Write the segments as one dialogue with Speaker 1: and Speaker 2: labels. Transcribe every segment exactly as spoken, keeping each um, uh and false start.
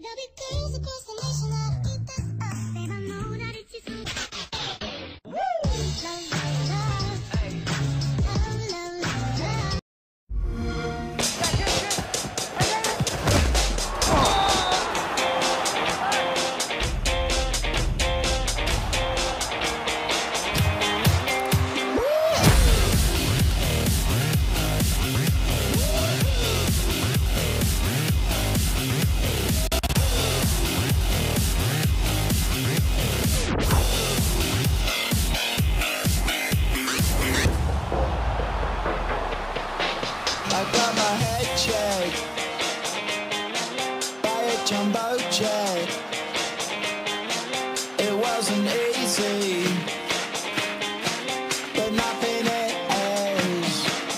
Speaker 1: I got my head checked by a jumbo jet. It wasn't easy, but nothing is.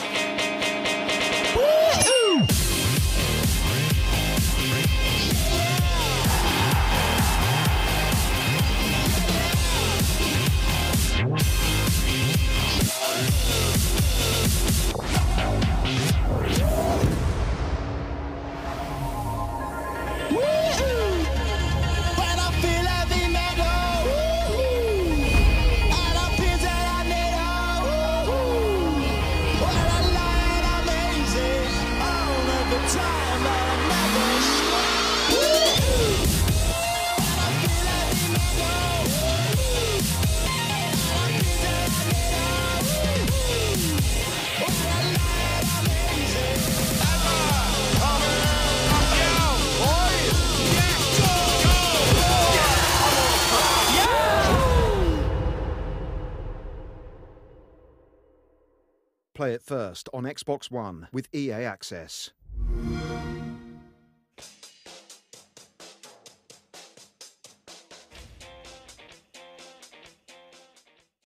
Speaker 1: Woo-hoo!
Speaker 2: Play it first on Xbox One with E A Access.